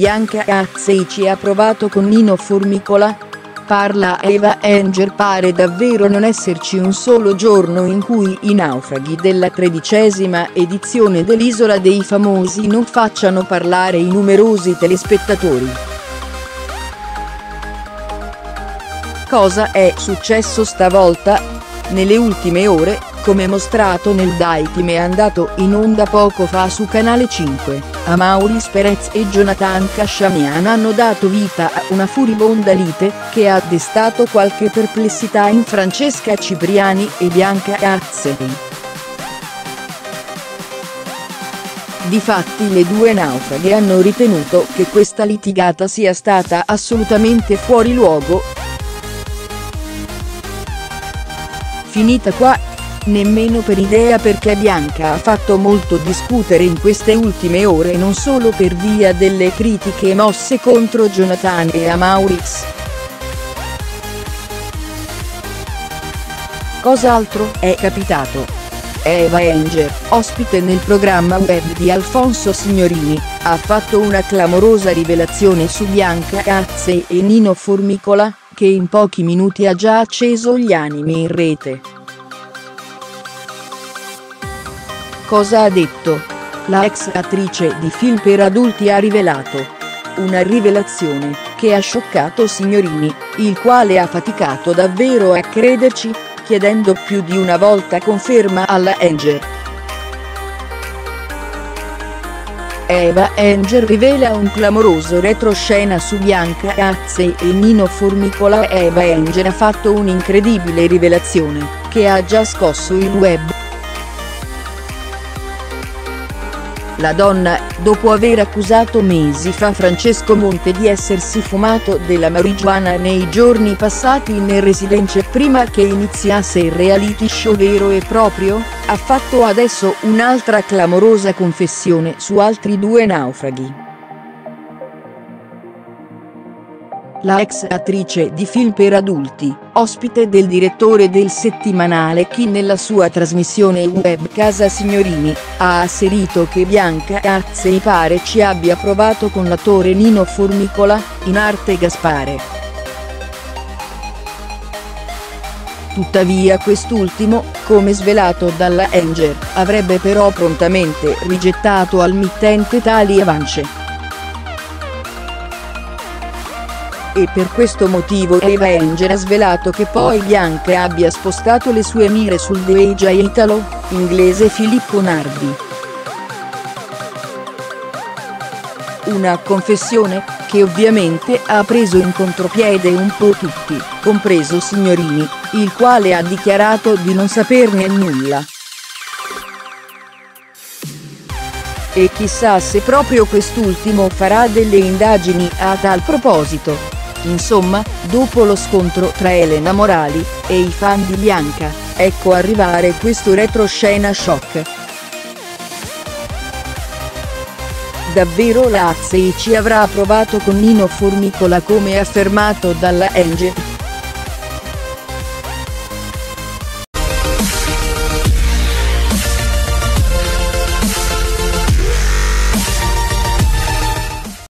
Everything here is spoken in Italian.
Bianca Azzei ha provato con Nino Formicola? Parla Eva Enger. Pare davvero non esserci un solo giorno in cui i naufraghi della 13ª edizione dell'Isola dei Famosi non facciano parlare i numerosi telespettatori. Cosa è successo stavolta? Nelle ultime ore, come mostrato nel Daytime andato in onda poco fa su Canale 5, Amaury Perez e Jonathan Kashamian hanno dato vita a una furibonda lite, che ha destato qualche perplessità in Francesca Cipriani e Bianca Azzei. Difatti le due naufraghe hanno ritenuto che questa litigata sia stata assolutamente fuori luogo. Finita qua? Nemmeno per idea, perché Bianca ha fatto molto discutere in queste ultime ore non solo per via delle critiche mosse contro Jonathan e Amaury. Cos'altro è capitato? Eva Enger, ospite nel programma web di Alfonso Signorini, ha fatto una clamorosa rivelazione su Bianca Azzei e Nino Formicola, che in pochi minuti ha già acceso gli animi in rete. Cosa ha detto? La ex attrice di film per adulti ha rivelato una rivelazione che ha scioccato Signorini, il quale ha faticato davvero a crederci, chiedendo più di una volta conferma alla Enger. Eva Enger rivela un clamoroso retroscena su Bianca Azzei e Nino Formicola. Eva Enger ha fatto un'incredibile rivelazione, che ha già scosso il web. La donna, dopo aver accusato mesi fa Francesco Monte di essersi fumato della marijuana nei giorni passati nel residence prima che iniziasse il reality show vero e proprio, ha fatto adesso un'altra clamorosa confessione su altri due naufraghi. La ex attrice di film per adulti, ospite del direttore del settimanale Chi nella sua trasmissione web Casa Signorini, ha asserito che Bianca Azzei pare ci abbia provato con l'attore Nino Formicola, in arte Gaspare. Tuttavia quest'ultimo, come svelato dalla Enger, avrebbe però prontamente rigettato al mittente tali avance. E per questo motivo Eva Enger ha svelato che poi Bianca abbia spostato le sue mire sul DJ italo-inglese Filippo Nardi. Una confessione che ovviamente ha preso in contropiede un po' tutti, compreso Signorini, il quale ha dichiarato di non saperne nulla. E chissà se proprio quest'ultimo farà delle indagini a tal proposito. Insomma, dopo lo scontro tra Elena Morali e i fan di Bianca, ecco arrivare questo retroscena shock. Davvero la Azzei ci avrà provato con Nino Formicola, come affermato dalla Enger?